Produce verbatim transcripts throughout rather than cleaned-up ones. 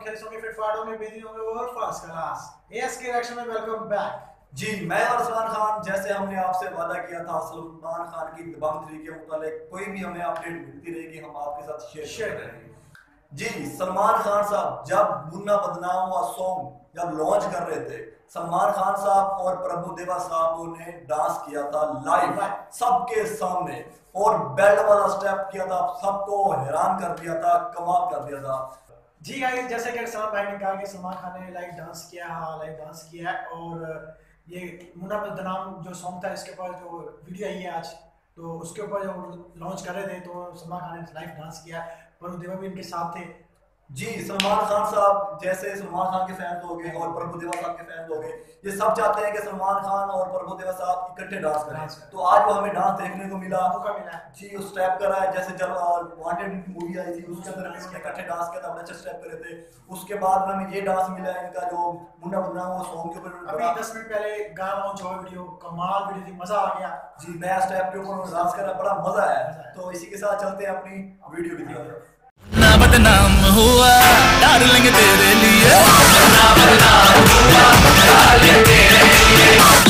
खेस होंगे, फिट फाट होंगे, बिजी होंगे और फर्स्ट क्लास। एएसके रिएक्शन में वेलकम बैक। जी, मैं और सलमान खान, जैसे हमने आपसे वादा किया था सलमान खान की दबंग थ्री के मुतालिक कोई भी हमें अपडेट मिलती रहेगी हम आपके साथ शेयर शेयर करेंगे। जी, सलमान खान साहब जब मुन्ना बदनाम हुआ सॉन्ग जब लॉन्च कर रहे थे, सलमान खान साहब और प्रभु देवा साहब ने डांस किया था लाइव सबके सामने और बेल्ट वाला स्टेप किया था, सबको हैरान कर दिया था, कमाल कर दिया था। जी गाइस, जैसे कि सलमान भाई ने कहा कि सलमान खान ने लाइव डांस किया है, लाइव डांस किया है और ये मुन्ना बदनाम जो सॉन्ग था इसके ऊपर जो वीडियो आई है आज, तो उसके ऊपर जो लॉन्च कर रहे थे तो सलमान खान ने लाइव डांस किया और देवा भी इनके साथ थे। जी, सलमान खान साहब जैसे सलमान खान के फैन हो गए और प्रभु देवा साहब के फैन हो गए, ये सब चाहते हैं कि सलमान खान और प्रभु देवा साहब इकट्ठे डांस करें, तो आज वो हमें डांस देखने को मिला मौका मिला जी। उस स्टेप करा है जैसे जब वांटेड मूवी आई थी उसके अंदर इन्होंने इकट्ठे डांस किया था, बड़े अच्छे स्टेप करे थे। उसके बाद में हमें ये डांस मिला इनका जो मुन्ना बदनाम हुआ सॉन्ग के ऊपर। अभी दस मिनट पहले गाना लॉन्च हुआ, वीडियो कमाल वीडियो थी, मजा आ गया जी। नया स्टेप के ऊपर डांस करा, बड़ा मजा आया। तो इसी के साथ चलते हैं अपनी वीडियो की तरफ। ना बदनाम हुआ डार्लिंग तेरे लिए, ना बदनाम हुआ डार्लिंग तेरे लिए।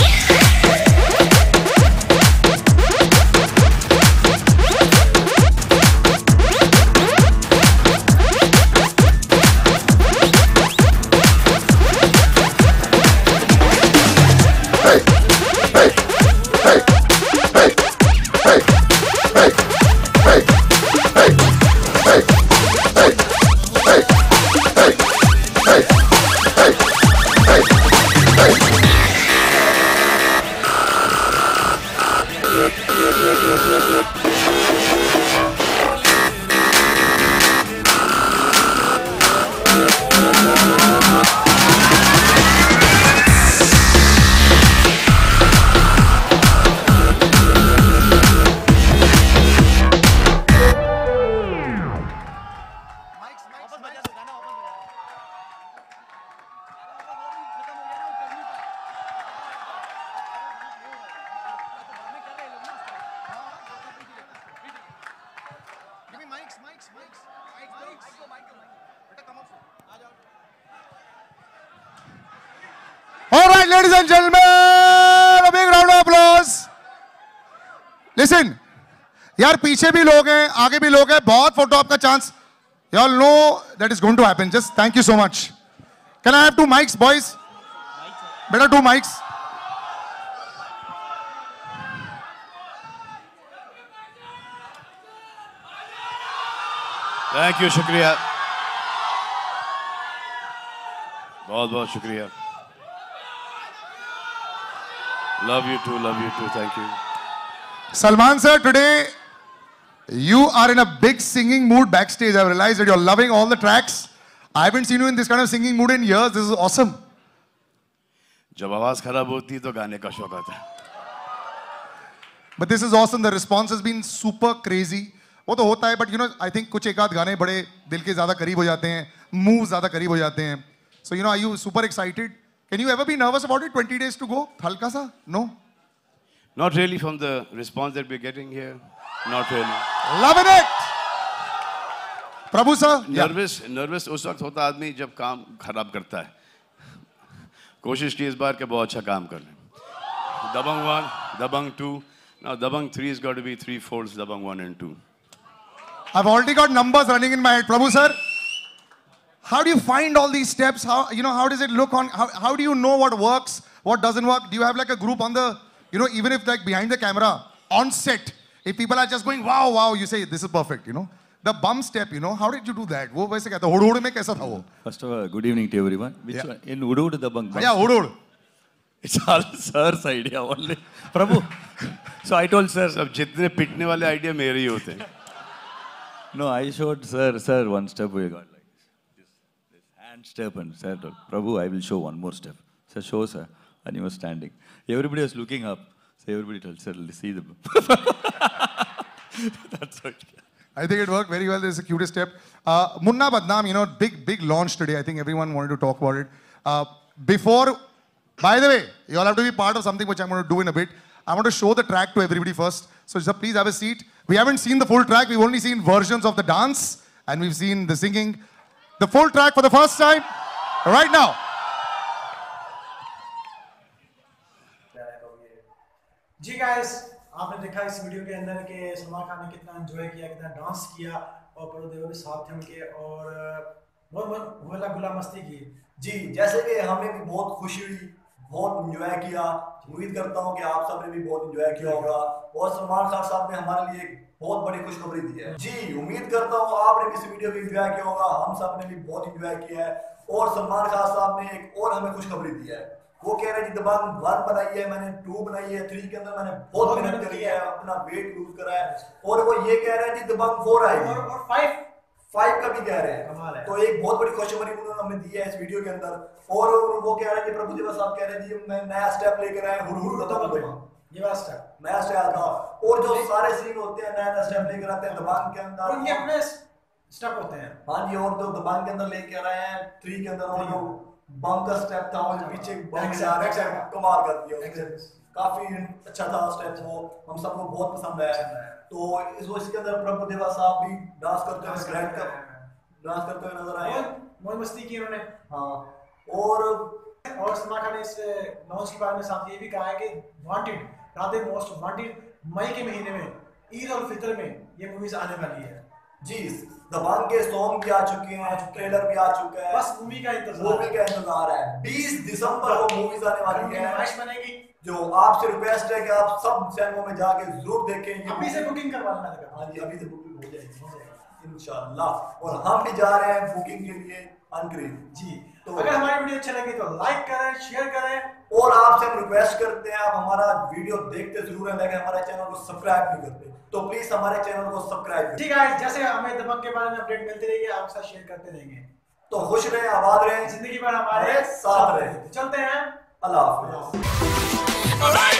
All right, ladies and gentlemen, a big round of applause. Listen, यार पीछे भी लोग हैं, आगे भी लोग हैं, बहुत फोटो आपका chance. You all know that is going to happen. Just thank you so much. Can I have two mics, boys? Better two mics. Thank you, शुक्रिया. बहुत बहुत शुक्रिया. Love you too, love you too. Thank you. Salman sir, today you are in a big singing mood backstage. I've realized that you're loving all the tracks. I haven't seen you in this kind of singing mood in years. This is awesome. जब आवाज खराब होती है तो गाने का शौक आता है. But this is awesome. The response has been super crazy. वो तो होता है, but you know, I think कुछ एक आध गाने बड़े दिल के ज़्यादा करीब हो जाते हैं, moves ज़्यादा करीब हो जाते हैं. So you know, are you super excited? Can you ever be nervous about it? twenty days to go. हल्का सा? No. Not really from the response that we're getting here. Not really. Loving it. Prabhu sir. Nervous, nervous उस वक्त होता आदमी जब काम खराब करता है. कोशिश की इस बार के बहुत अच्छा काम कर लें. Dabang one, Dabang two. Now Dabang three has got to be three folds Dabang one and two. I've already got numbers running in my head. Prabhu sir, how do you find all these steps? How, you know, how does it look on, how, how do you know what works, what doesn't work? Do you have like a group on the, you know, even if like behind the camera, on set, if people are just going, wow, wow, you say, this is perfect, you know? The bum step, you know, how did you do that? वो वैसे क्या था? हुड़ हुड़ में कैसा था वो? First of all, good evening to everyone. Which Yeah. one? In Udud the bunk. Yeah, हुड़ हुड़. It's all sir's idea only. Prabhu. So I told sir. सब जितने पिटने वाले आइडिया मेरे ही होते हैं. No, I showed sir, sir, one step we got like this. This, this hand step and sir told, Prabhu, I will show one more step. Sir, show sir. And he was standing. Everybody was looking up. So everybody told, sir, see the... That's what... I think it worked very well. This is the cutest step. Uh, Munna Badnaam, you know, big, big launch today. I think everyone wanted to talk about it. Uh, before, by the way, you all have to be part of something which I'm going to do in a bit. I want to show the track to everybody first. So just please have a seat. We haven't seen the full track. We've only seen versions of the dance and we've seen the singing. the full track for the first time right now. जी guys, आपने देखा इस video के अंदर कि सलमान खान ने कितना enjoy किया, कितना डांस किया और प्रभु देवा भी साथ थे उनके और बहुत बहुत होला गुला मस्ती की। जी, जैसे कि हमें भी बहुत खुशी हुई, बहुत एंजॉय किया। उम्मीद करता हूं कि आप सबने भी बहुत एंजॉय किया होगा और सलमान खान साहब ने हमारे लिए एक बहुत बड़ी खुशखबरी दी है। जी, उम्मीद करता हूं आपने भी इस वीडियो को एंजॉय किया होगा, हम सब ने भी बहुत एंजॉय किया है। और सलमान खान साहब ने एक और हमें खुशखबरी दी है। वो कह रहे हैं जी दबंग वन बनाई है मैंने, टू बनाई है, थ्री के अंदर मैंने बहुत मेहनत करी है, अपना वेट लूज करा है और वो ये कह रहे हैं जी दबंग फोर आएगी और और फाइव फाइव का भी कह रहे हैं। कमाल है। तो एक बहुत बड़ी खुशखबरी उन्होंने हमें दी है इस वीडियो के अंदर। और वो कह रहे हैं कि प्रभु देवा साहब कह रहे हैं जी मैं नया स्टेप लेकर आए हुर हुर दबंग ये वाला स्टेप नया स्टेप आता और जो सारे सीन होते हैं नया नया स्टेप लेकर आते हैं दबंग के अंदर, उनके अपने स्टेप होते हैं। हाँ जी, और जो दबंग के अंदर लेके आ रहे हैं थ्री के अंदर और जो बम का स्टेप था वो पीछे बम जा रहा है, कमाल कर दिया उसने, काफी अच्छा था स्टेप, वो हम सबको बहुत पसंद आया। तो इस वो इसके अंदर प्रभु देवा साहब भी डांस करते हुए ग्रैंड का डांस करते हुए नजर आए, बहुत मस्ती की उन्होंने। हाँ और और सलमान खान ने इस लॉन्च के बारे में साथ ये भी कहा है कि वांटेड राधे मोस्ट वांटेड मई के महीने में ईद और फितर में ये मूवीज आने वाली है। जी, दबंग के सॉन्ग भी आ चुके हैं, ट्रेलर भी आ चुका है, बस मूवी का इंतजार मूवी का इंतजार है। बीस दिसंबर को मूवीज आने वाली है, नुमाइश बनेगी। जो आपसे रिक्वेस्ट है कि आप सब चैनलों में जाके जरूर देखें। अभी से बुकिंग करवा लेना। हाँ जी, अभी से बुकिंग हो जाएगी इंशाल्लाह और हम भी जा रहे हैं बुकिंग के लिए अनकरीब। जी, तो अगर हमारी वीडियो अच्छी लगी तो लाइक करें, शेयर करें और आपसे हम रिक्वेस्ट करते हैं आप हमारा वीडियो देखते जरूर हैं लेकिन हमारे चैनल को सब्सक्राइब नहीं करते, तो प्लीज हमारे चैनल को सब्सक्राइब करें। ठीक है, जैसे हमें दबंग के बारे में अपडेट मिलती रहेगी आपके साथ शेयर करते रहेंगे। तो खुश रहे, आबाद रहे, जिंदगी भर हमारे साथ रहे। चलते हैं, अल्लाह हाफिज़।